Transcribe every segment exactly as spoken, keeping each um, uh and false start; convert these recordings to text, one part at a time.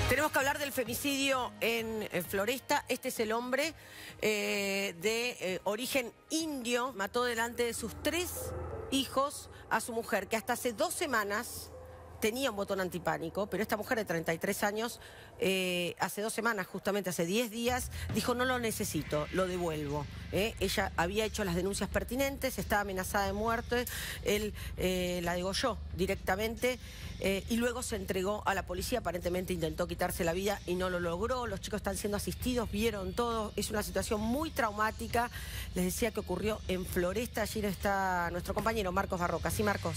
Tenemos que hablar del femicidio en, en Floresta. Este es el hombre eh, de eh, origen indio. Mató delante de sus tres hijos a su mujer, que hasta hace dos semanas tenía un botón antipánico, pero esta mujer de treinta y tres años, eh, hace dos semanas, justamente hace diez días, dijo: no lo necesito, lo devuelvo. ¿eh? Ella había hecho las denuncias pertinentes, estaba amenazada de muerte, él eh, la degolló directamente eh, y luego se entregó a la policía. Aparentemente intentó quitarse la vida y no lo logró. Los chicos están siendo asistidos, vieron todo. Es una situación muy traumática. Les decía que ocurrió en Floresta. Allí está nuestro compañero Marcos Barroca. Sí, Marcos.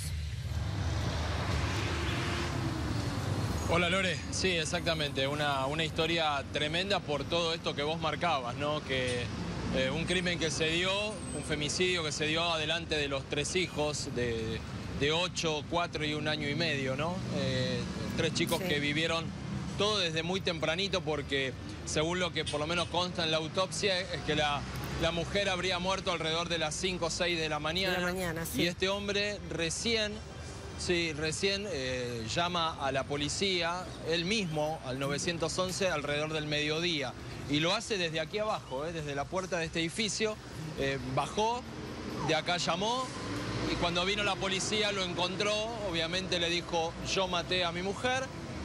Hola Lore, sí, exactamente, una, una historia tremenda por todo esto que vos marcabas, ¿no? Que eh, un crimen que se dio, un femicidio que se dio adelante de los tres hijos de, de ocho, cuatro y un año y medio, ¿no? Eh, tres chicos sí. que vivieron todo desde muy tempranito, porque según lo que por lo menos consta en la autopsia es que la, la mujer habría muerto alrededor de las cinco o seis de la mañana, de la mañana sí. y este hombre recién... Sí, recién eh, llama a la policía, él mismo, al nueve once, alrededor del mediodía. Y lo hace desde aquí abajo, eh, desde la puerta de este edificio. Eh, bajó, de acá llamó, y cuando vino la policía lo encontró. Obviamente le dijo: yo maté a mi mujer.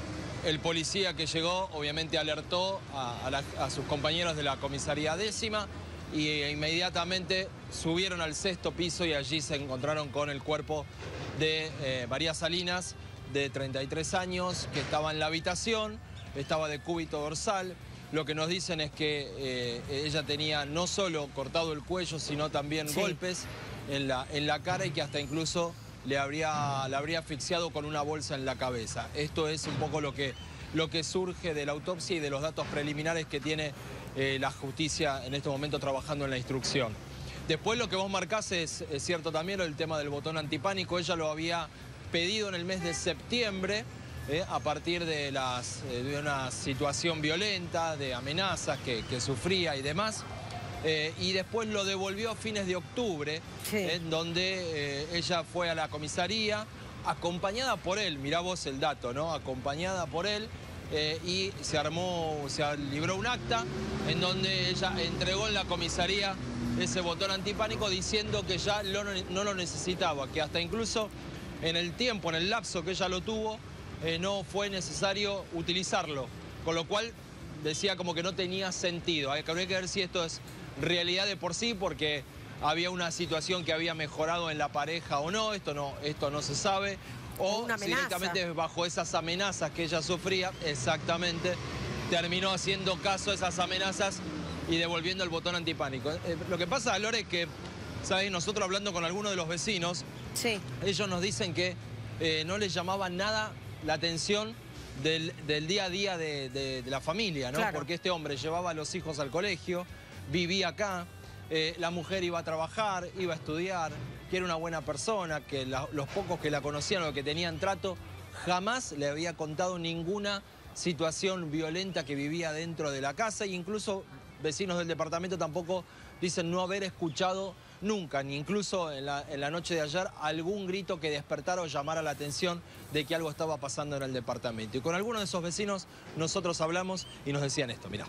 El policía que llegó, obviamente alertó a, a, la, a sus compañeros de la comisaría décima, y eh, inmediatamente subieron al sexto piso y allí se encontraron con el cuerpo de eh, María Salinas, de treinta y tres años, que estaba en la habitación, estaba de cúbito dorsal. Lo que nos dicen es que eh, ella tenía no solo cortado el cuello, sino también sí. golpes en la, en la cara, y que hasta incluso le habría, le habría asfixiado con una bolsa en la cabeza. Esto es un poco lo que, lo que surge de la autopsia y de los datos preliminares que tiene eh, la justicia en este momento trabajando en la instrucción. Después lo que vos marcás es, es cierto también, el tema del botón antipánico. Ella lo había pedido en el mes de septiembre, eh, a partir de, las, eh, de una situación violenta, de amenazas que, que sufría y demás. Eh, y después lo devolvió a fines de octubre, sí. eh, donde eh, ella fue a la comisaría, acompañada por él, mirá vos el dato, ¿no? Acompañada por él, eh, y se armó, se libró un acta en donde ella entregó en la comisaría ese botón antipánico, diciendo que ya lo, no lo necesitaba, que hasta incluso en el tiempo, en el lapso que ella lo tuvo, eh, no fue necesario utilizarlo, con lo cual decía como que no tenía sentido. Hay que ver si esto es realidad de por sí, porque había una situación que había mejorado en la pareja o no, esto no, esto no se sabe, o si directamente bajo esas amenazas que ella sufría, exactamente, terminó haciendo caso a esas amenazas y devolviendo el botón antipánico. Eh, lo que pasa, Lore, es que, ¿sabes? Nosotros hablando con algunos de los vecinos, sí. ellos nos dicen que eh, no les llamaba nada la atención del, del día a día de, de, de la familia, ¿no? Claro. Porque este hombre llevaba a los hijos al colegio, vivía acá, eh, la mujer iba a trabajar, iba a estudiar, que era una buena persona, que la, los pocos que la conocían o que tenían trato, jamás le había contado ninguna situación violenta que vivía dentro de la casa, e incluso vecinos del departamento tampoco dicen no haber escuchado nunca, ni incluso en la, en la noche de ayer, algún grito que despertara o llamara la atención de que algo estaba pasando en el departamento. Y con algunos de esos vecinos nosotros hablamos y nos decían esto, mirá.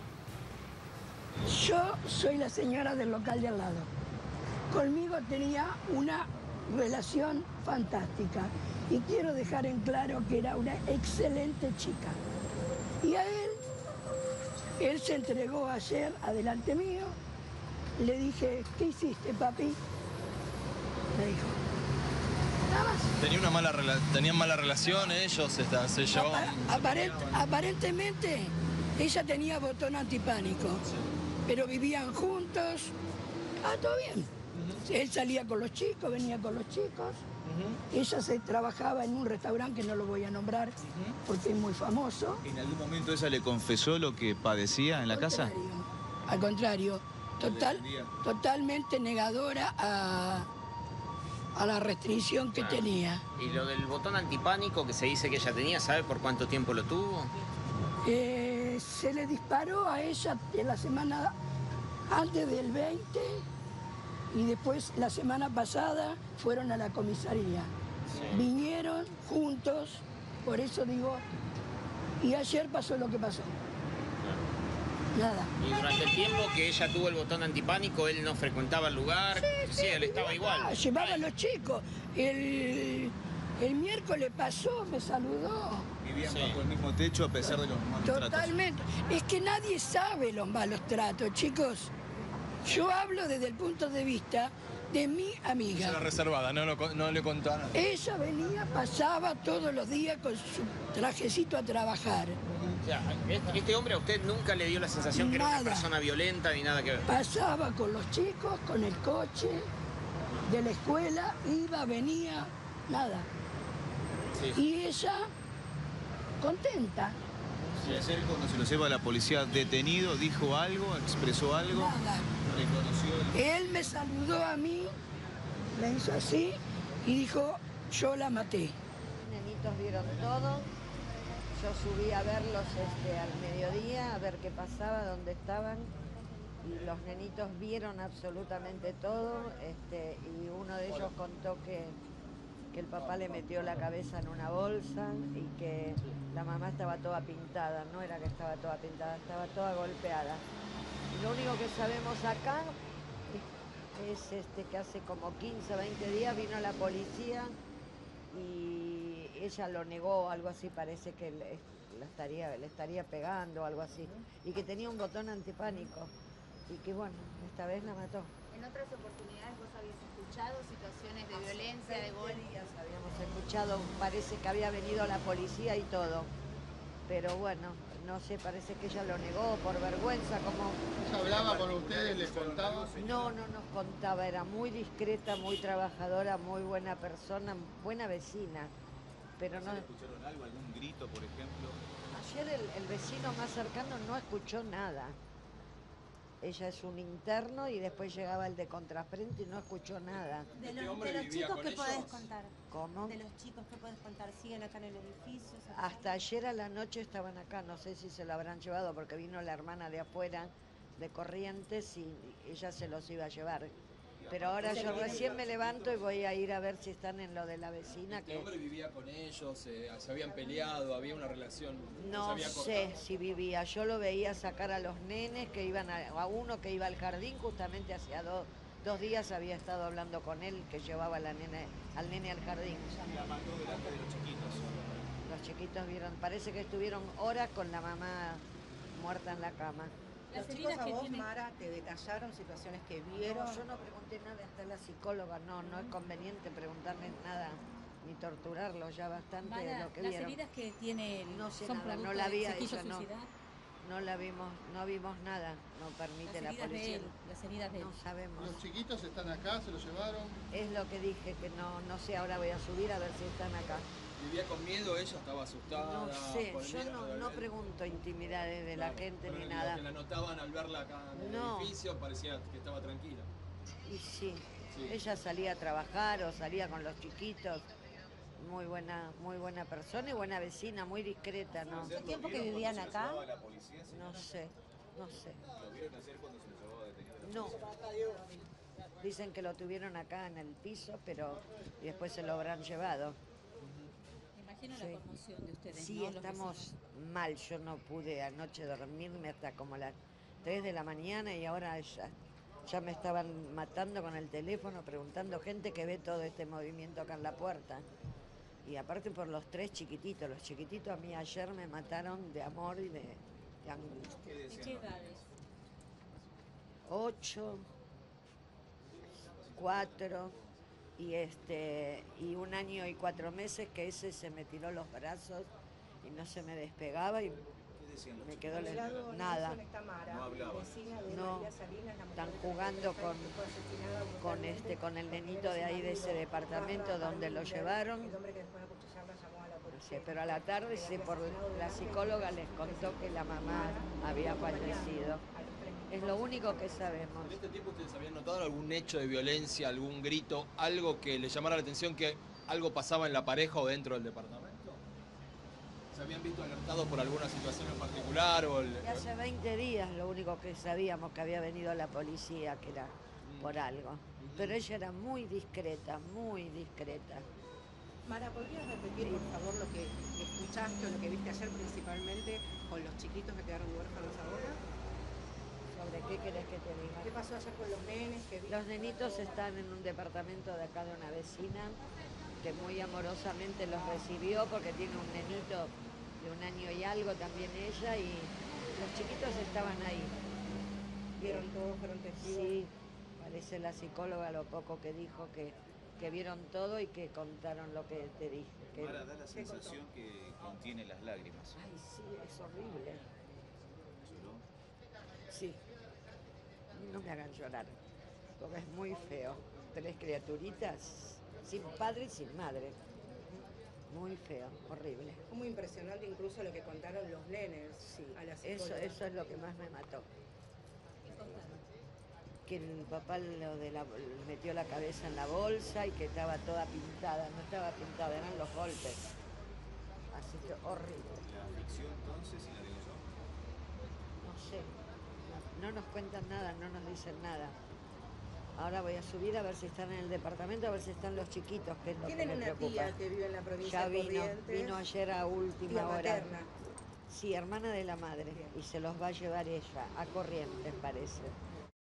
Yo soy la señora del local de al lado. Conmigo tenía una relación fantástica y quiero dejar en claro que era una excelente chica. Y a él, él se entregó ayer adelante mío. Le dije: ¿qué hiciste, papi? Me dijo: nada más. ¿Tenía una mala rela ¿Tenían mala relación ellos? Se, se llevaban, Apar aparent aparentemente ella tenía botón antipánico, sí. pero vivían juntos. Ah, todo bien. Uh-huh. Él salía con los chicos, venía con los chicos. Uh-huh. Ella se trabajaba en un restaurante que no lo voy a nombrar, uh-huh. porque es muy famoso. ¿En algún momento ella le confesó lo que padecía en la casa? Al contrario, total, totalmente negadora a, a la restricción que ah. tenía. ¿Y lo del botón antipánico que se dice que ella tenía, sabe por cuánto tiempo lo tuvo? Eh, se le disparó a ella en la semana antes del veinte, y después la semana pasada fueron a la comisaría. Sí. Vinieron juntos, por eso digo, Y ayer pasó lo que pasó. Nada. Y durante el tiempo que ella tuvo el botón antipánico, él no frecuentaba el lugar. Sí, sí, él estaba igual. Ah, llevaba a los chicos. El, el miércoles pasó, me saludó. Vivían Sí. bajo el mismo techo a pesar de los malos tratos. Totalmente. Es que nadie sabe los malos tratos, chicos. Yo hablo desde el punto de vista de mi Ella era amiga. reservada, no, lo co- no le contó a nadie. Ella venía, pasaba todos los días con su trajecito a trabajar. O sea, este- este hombre a usted nunca le dio la sensación que era Nada. una persona violenta ni nada que ver. Pasaba con los chicos, con el coche de la escuela, iba, venía, nada. Sí. Y ella, contenta, Y ayer cuando se lo lleva la policía detenido, dijo algo, expresó algo, nada. reconoció el... Él me saludó a mí, me hizo así y dijo, yo la maté. Nenitos vieron todo. Yo subí a verlos este, al mediodía, a ver qué pasaba, dónde estaban. Y los nenitos vieron absolutamente todo. Este, y uno de ellos contó que, que el papá le metió la cabeza en una bolsa y que la mamá estaba toda pintada. No era que estaba toda pintada, estaba toda golpeada. Y lo único que sabemos acá es, es, este, que hace como quince, veinte días vino la policía y ella lo negó, algo así, parece que le, le estaría, le estaría pegando o algo así, y que tenía un botón antipánico, y que bueno, esta vez la mató. En otras oportunidades vos habías escuchado situaciones de violencia, de golpe. días habíamos escuchado, parece que había venido la policía y todo, pero bueno, no sé, parece que ella lo negó por vergüenza, como... ¿Ella hablaba con ustedes, les contaba? No, no nos contaba, era muy discreta, muy trabajadora, muy buena persona, buena vecina, pero no... ¿Escucharon algo, algún grito, por ejemplo? Ayer el, el vecino más cercano no escuchó nada. Ella es un interno y después llegaba el de contrafrente y no escuchó nada. De ¿Este los, hombre de los vivía chicos, con ¿qué ellos? podés contar? ¿Cómo? De los chicos, ¿qué podés contar? ¿Siguen acá en el edificio? ¿Se Hasta ayer a la noche estaban acá, no sé si se lo habrán llevado porque vino la hermana de afuera de Corrientes y ella se los iba a llevar. Pero ahora yo recién me levanto y voy a ir a ver si están en lo de la vecina. Este Que hombre vivía con ellos, eh, se habían peleado, había una relación. se no había sé cortado. si vivía. Yo lo veía sacar a los nenes que iban a, a uno que iba al jardín, justamente hacía dos, dos días había estado hablando con él que llevaba a la nene, al nene al jardín. La mató delante de los chiquitos. Los chiquitos vieron, parece que estuvieron horas con la mamá muerta en la cama. Las Los heridas chicos a que vos, tienen- Mara, te detallaron situaciones que vieron. No, yo no pregunté nada, hasta la psicóloga, no, no es conveniente preguntarles nada ni torturarlos, ya bastante de Mara, lo que las vieron. heridas que tiene No sé son nada, no producto la vi de a se quiso ella, no. suicidar. No la vimos, no vimos nada, no Las permite la heridas de policía. él, las heridas de él. No sabemos. Los chiquitos están acá, se los llevaron. Es lo que dije, que no, no sé, ahora voy a subir a ver si están acá. ¿Vivía con miedo? ¿Ella estaba asustada? No sé, por el yo miedo no, de- no pregunto intimidades de la Claro, gente pero ni lo nada. que la notaban al verla acá en el No. edificio parecía que estaba tranquila. Y sí, Sí. ella salía a trabajar o salía con los chiquitos. Muy buena, muy buena persona y buena vecina, muy discreta, ¿no? ¿Hace tiempo que vivían acá? No sé, no sé. ¿Lo vieron ayer cuando se lo llevaba detenido? No. Dicen que lo tuvieron acá en el piso, pero y después se lo habrán llevado. Me imagino Sí. la conmoción de ustedes, Sí, ¿no? Los estamos vecinos. mal. Yo no pude anoche dormirme hasta como las tres de la mañana y ahora ya, ya me estaban matando con el teléfono, preguntando gente que ve todo este movimiento acá en la puerta. Y aparte por los tres chiquititos. Los chiquititos a mí ayer me mataron de amor y de, de angustia. ¿De qué edades? Ocho, cuatro y este y un año y cuatro meses que ese se me tiró los brazos y no se me despegaba y ¿Qué decían los me chicos? quedó le- Lado nada. Nelson está Mara, No hablaba. vecina de No. María Salinas, la mujer Están de jugando Rafael, con- que fue asesinada con brutalmente este con el porque nenito era de su ahí de ese marido, departamento Rafa donde lo Barbinder, llevaron. el hombre que después de acuchillarla llamó a la No policía. sé, pero a la tarde Que sí, había por asesinado la delante de psicóloga su les casa. contó que la mamá Mara, había acompañando fallecido. a los tres Es lo único que sabemos. ¿En este tiempo ustedes habían notado algún hecho de violencia, algún grito, algo que les llamara la atención que algo pasaba en la pareja o dentro del departamento? ¿Se habían visto alertados por alguna situación en particular? O el- Y hace veinte días lo único que sabíamos que había venido la policía, que era por algo. Pero ella era muy discreta, muy discreta. Mara, ¿podrías repetir, por favor, lo que escuchaste o lo que viste ayer principalmente con los chiquitos que quedaron huérfanos ahora? ¿Sobre qué querés que te diga? ¿Qué pasó ayer con los nenes? Que vi- Los nenitos están en un departamento de acá de una vecina que muy amorosamente los recibió porque tiene un nenito de un año y algo también ella y los chiquitos estaban ahí. ¿Vieron todos, fueron testigos? Sí, parece la psicóloga lo poco que dijo que, que vieron todo y que contaron lo que te dije. Que... Mara, da la sensación que contiene las lágrimas. Ay, sí, es horrible. ¿Lloró? Sí. No me hagan llorar, porque es muy feo. Tres criaturitas sin padre y sin madre. Muy feo, horrible. Fue muy impresionante incluso lo que contaron los nenes Sí, a la eso, psicóloga. eso es lo que más me mató. Que el papá lo de la, metió la cabeza en la bolsa y que estaba toda pintada. No estaba pintada, eran los golpes. Así que horrible. La aflicción entonces y la violó. No sé, no, no nos cuentan nada, no nos dicen nada. Ahora voy a subir a ver si están en el departamento, a ver si están los chiquitos, que es lo que Tienen me una preocupa. tía que vive en la provincia Ya de vino, Corrientes. vino ayer a última Tía hora. materna. Sí, hermana de la madre. Bien. Y se los va a llevar ella, a Corrientes parece.